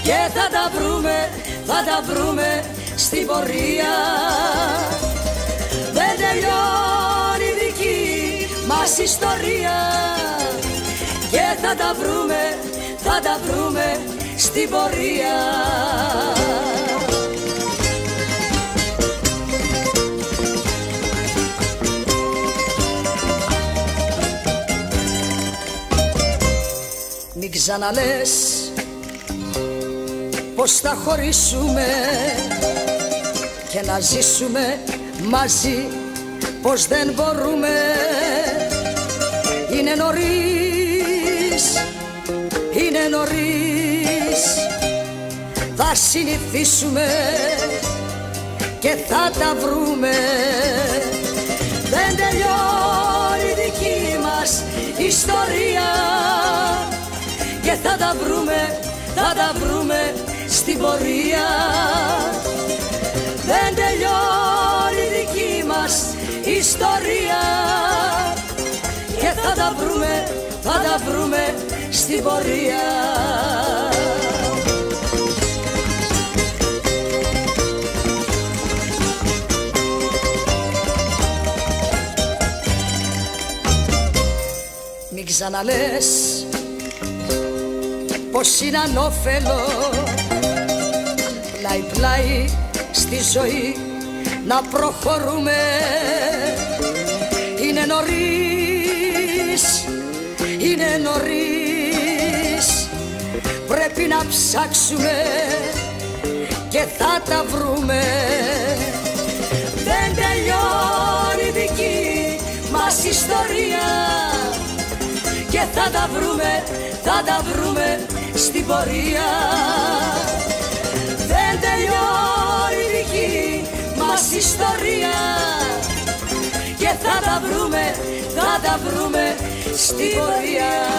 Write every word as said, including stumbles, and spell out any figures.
και θα τα βρούμε, θα τα βρούμε στην πορεία. Δεν τελειώνει η δική μας ιστορία και θα τα βρούμε, θα τα βρούμε στην πορεία. Μην ξαναλες πως θα χωρίσουμε και να ζήσουμε μαζί, πως δεν μπορούμε. Είναι νωρίς, είναι νωρίς, θα συνηθίσουμε και θα τα βρούμε. Δεν τελειώνει η δική μας ιστορία και θα τα βρούμε, θα τα βρούμε στην πορεία. Δεν τελειώνει η δική μας ιστορία και θα τα βρούμε, θα τα βρούμε στην πορεία. Μην ξαναλες πως είναι ανώφελο πλάι πλάι στη ζωή να προχωρούμε. Είναι νωρίς, είναι νωρίς, πρέπει να ψάξουμε και θα τα βρούμε. Δεν τελειώνει η δική μας ιστορία και θα τα βρούμε, θα τα βρούμε στην πορεία. Δεν τελειώνει η δική μας ιστορία και θα τα βρούμε, θα τα βρούμε στην πορεία.